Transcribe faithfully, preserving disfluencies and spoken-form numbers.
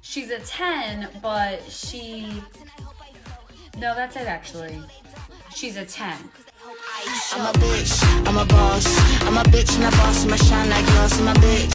she's a ten, but she, no, that's it actually. She's a ten. I'm a bitch, I'm a boss, I'm a bitch and a boss, I'm a shine like glass, I'm a bitch.